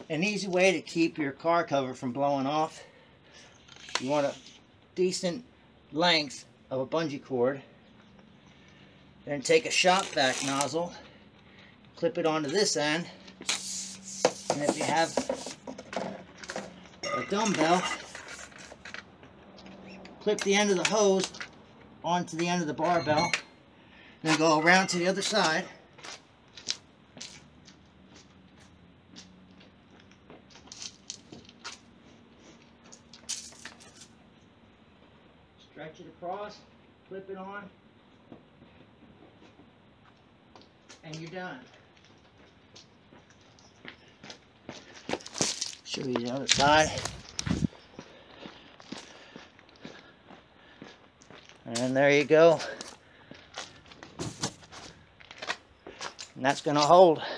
An easy way to keep your car cover from blowing off, you want a decent length of a bungee cord. Then take a shop vac nozzle, clip it onto this end, and if you have a dumbbell, clip the end of the hose onto the end of the barbell, then go around to the other side. Stretch it across, flip it on, and you're done. Show you the other side. And there you go. And that's going to hold.